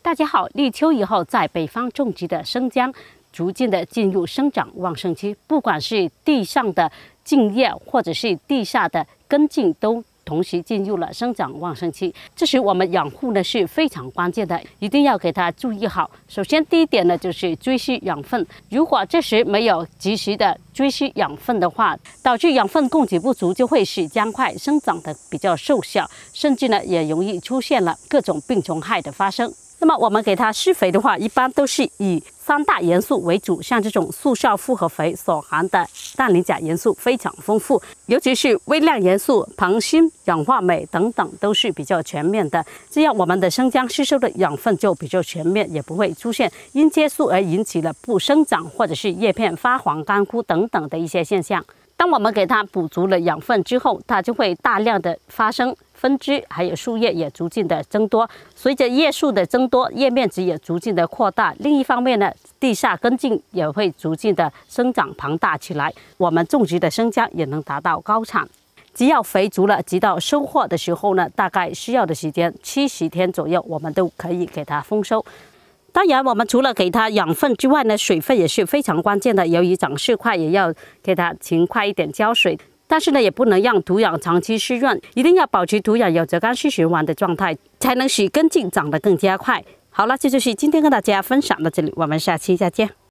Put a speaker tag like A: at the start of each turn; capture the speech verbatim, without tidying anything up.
A: 大家好，立秋以后，在北方种植的生姜逐渐的进入生长旺盛期，不管是地上的茎叶或者是地下的根茎，都同时进入了生长旺盛期。这时我们养护呢是非常关键的，一定要给它注意好。首先第一点呢就是追施养分，如果这时没有及时的追施养分的话，导致养分供给不足，就会使姜块生长的比较瘦小，甚至呢也容易出现了各种病虫害的发生。那么我们给它施肥的话，一般都是以三大元素为主，像这种速效复合肥所含的氮磷钾元素非常丰富，尤其是微量元素硼锌、氧化镁等等都是比较全面的，这样我们的生姜吸收的养分就比较全面，也不会出现因接触而引起了不生长或者是叶片发黄干枯等等的一些现象。当我们给它补足了养分之后，它就会大量的发生分支，还有树叶也逐渐的增多。随着叶数的增多，叶面积也逐渐的扩大。另一方面呢，地下根茎也会逐渐的生长庞大起来，我们种植的生姜也能达到高产。只要肥足了，直到收获的时候呢，大概需要的时间七十天左右，我们都可以给它丰收。当然，我们除了给它养分之外呢，水分也是非常关键的。由于长势快，也要给它勤快一点浇水。但是呢，也不能让土壤长期湿润，一定要保持土壤有着干湿循环的状态，才能使根茎长得更加快。好了，这就是今天跟大家分享到这里，我们下期再见。